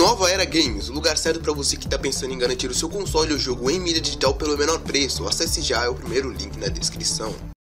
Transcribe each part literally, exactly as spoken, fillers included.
Nova Era Games, o lugar certo para você que está pensando em garantir o seu console ou jogo em mídia digital pelo menor preço. Acesse já, é o primeiro link na descrição.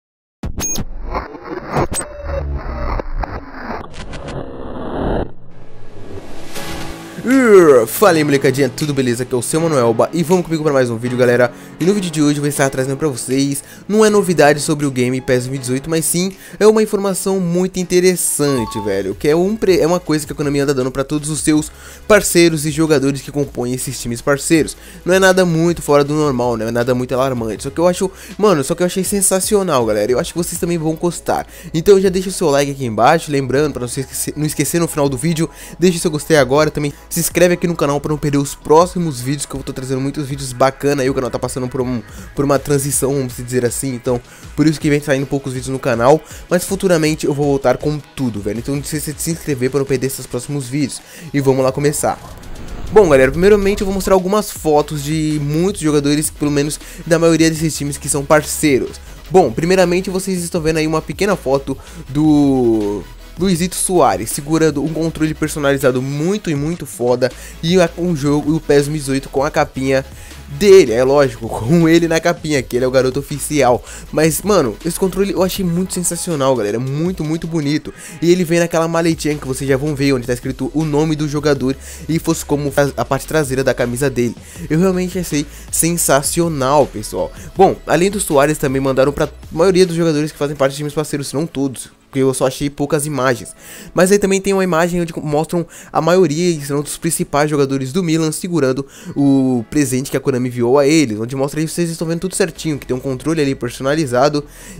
Uh, fala aí, molecadinha, tudo beleza? Aqui é o seu Manuelba e vamos comigo para mais um vídeo, galera. E no vídeo de hoje eu vou estar trazendo para vocês, não é novidade sobre o game PES dois mil e dezoito, mas sim é uma informação muito interessante, velho. Que é, um pre... é uma coisa que a Konami anda dando para todos os seus parceiros e jogadores que compõem esses times parceiros. Não é nada muito fora do normal, não é nada muito alarmante. Só que eu acho, mano, só que eu achei sensacional, galera. Eu acho que vocês também vão gostar. Então já deixa o seu like aqui embaixo, lembrando, para não, esquecer, não esquecer no final do vídeo, deixa o seu gostei agora também. Se inscreve aqui no canal para não perder os próximos vídeos, que eu tô trazendo muitos vídeos bacana aí. O canal tá passando por, um, por uma transição, vamos dizer assim, então por isso que vem saindo poucos vídeos no canal, mas futuramente eu vou voltar com tudo, velho. Então não esqueça de se inscrever para não perder esses próximos vídeos. E vamos lá começar. Bom, galera, primeiramente eu vou mostrar algumas fotos de muitos jogadores, pelo menos da maioria desses times que são parceiros. Bom, primeiramente vocês estão vendo aí uma pequena foto do Luizito Soares segurando um controle personalizado muito e muito foda, e um jogo, o PES dois mil e dezoito com a capinha dele, é lógico, com ele na capinha, que ele é o garoto oficial. Mas, mano, esse controle eu achei muito sensacional, galera, muito, muito bonito. E ele vem naquela maletinha que vocês já vão ver, onde tá escrito o nome do jogador e fosse como a parte traseira da camisa dele. Eu realmente achei sensacional, pessoal. Bom, além do Soares, também mandaram pra maioria dos jogadores que fazem parte de times parceiros, se não todos, porque eu só achei poucas imagens. Mas aí também tem uma imagem onde mostram a maioria e são dos principais jogadores do Milan segurando o presente que a Konami enviou a eles, onde mostra aí, vocês estão vendo tudo certinho, que tem um controle ali personalizado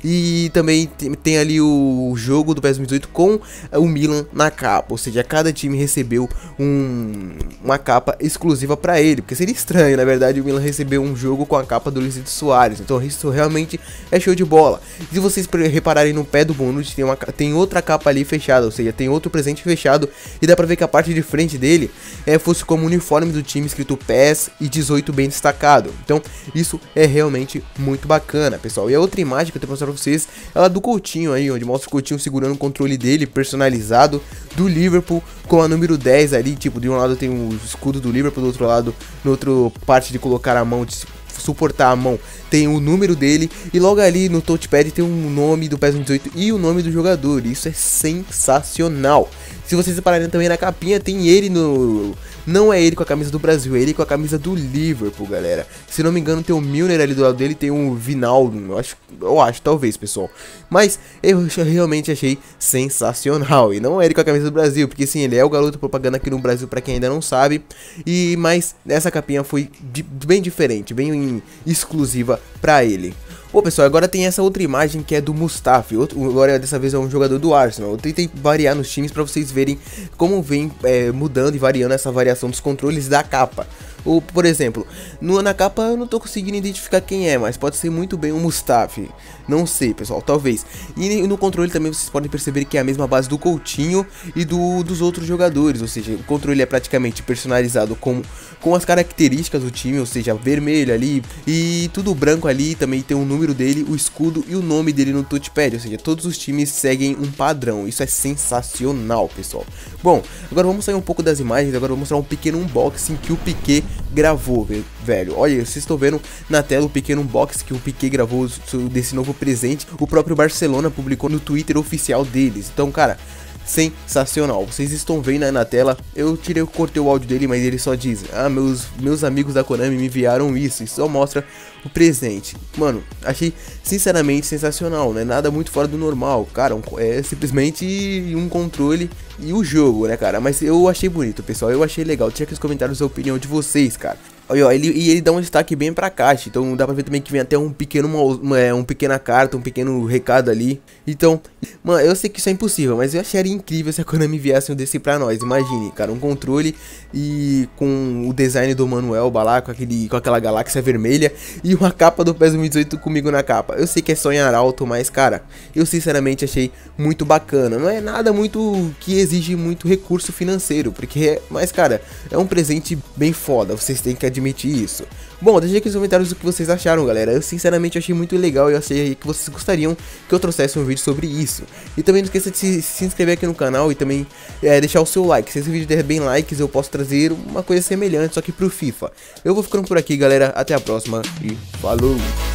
e também tem, tem ali o jogo do PES dois mil e dezoito com o Milan na capa, ou seja, cada time recebeu um, uma capa exclusiva para ele, porque seria estranho, na verdade, o Milan receber um jogo com a capa do Luizito Soares. Então isso realmente é show de bola. E se vocês repararem no pé do Bonucci, tem uma tem outra capa ali fechada, ou seja, tem outro presente fechado, e dá pra ver que a parte de frente dele é, fosse como o uniforme do time escrito PES e dezoito bem destacado. Então isso é realmente muito bacana, pessoal. E a outra imagem que eu tenho pra mostrar pra vocês é a do Coutinho aí, onde mostra o Coutinho segurando o controle dele personalizado do Liverpool com a número dez ali, tipo, de um lado tem o escudo do Liverpool, do outro lado, na outra parte de colocar a mão, de suportar a mão, tem o número dele, e logo ali no touchpad tem o nome do PES dois mil e dezoito e o nome do jogador. Isso é sensacional. Se vocês repararem também na capinha, tem ele no... Não é ele com a camisa do Brasil, é ele com a camisa do Liverpool, galera. Se não me engano tem o Milner ali do lado dele, tem o Vinaldo, eu acho, eu acho, talvez, pessoal. Mas eu realmente achei sensacional. E não é ele com a camisa do Brasil, porque sim, ele é o garoto propaganda aqui no Brasil, pra quem ainda não sabe. E, mas essa capinha foi de, bem diferente, bem exclusiva pra ele. Pô, pessoal, agora tem essa outra imagem que é do Mustafi. Outro, agora dessa vez é um jogador do Arsenal. Eu tentei variar nos times para vocês verem como vem é, mudando e variando essa variação dos controles da capa. Ou, por exemplo, no, na capa eu não tô conseguindo identificar quem é, mas pode ser muito bem o Mustafi. Não sei, pessoal, talvez. E no controle também vocês podem perceber que é a mesma base do Coutinho e do, dos outros jogadores. Ou seja, o controle é praticamente personalizado com, com as características do time, ou seja, vermelho ali e tudo branco ali. Também tem o número dele, o escudo e o nome dele no touchpad. Ou seja, todos os times seguem um padrão. Isso é sensacional, pessoal. Bom, agora vamos sair um pouco das imagens. Agora eu vou mostrar um pequeno unboxing que o Piqué gravou, velho. Olha, vocês estão vendo na tela o pequeno unboxing que o Piqué gravou desse novo presente. O próprio Barcelona publicou no Twitter oficial deles. Então, cara, sensacional. Vocês estão vendo aí na tela. Eu tirei, eu cortei o áudio dele, mas ele só diz: ah, meus, meus amigos da Konami me enviaram isso. E só mostra o presente. Mano, achei sinceramente sensacional, né? Nada muito fora do normal, cara. Um, é simplesmente um controle e o jogo, né, cara? Mas eu achei bonito, pessoal. Eu achei legal. Tinha aqui nos comentários a opinião de vocês, cara. Olha, ó, ele, e ele dá um destaque bem pra caixa, então dá pra ver também que vem até um pequeno, uma, uma, uma pequena carta, um pequeno recado ali. Então, mano, eu sei que isso é impossível, mas eu acharia incrível se a Konami viesse um desse pra nós. Imagine, cara, um controle e com o design do Manuelba lá, com, aquele, com aquela galáxia vermelha e uma capa do PES dois mil e dezoito comigo na capa. Eu sei que é sonhar alto, mas, cara, eu sinceramente achei muito bacana. Não é nada muito que exige muito recurso financeiro, porque, mas, cara, é um presente bem foda. Vocês têm que admitir isso. Bom, deixa aqui nos comentários o que vocês acharam, galera. Eu sinceramente achei muito legal e eu achei que vocês gostariam que eu trouxesse um vídeo sobre isso. E também não esqueça de se, se inscrever aqui no canal e também é, deixar o seu like. Se esse vídeo der bem likes, eu posso trazer uma coisa semelhante, só que pro FIFA. Eu vou ficando por aqui, galera. Até a próxima e falou!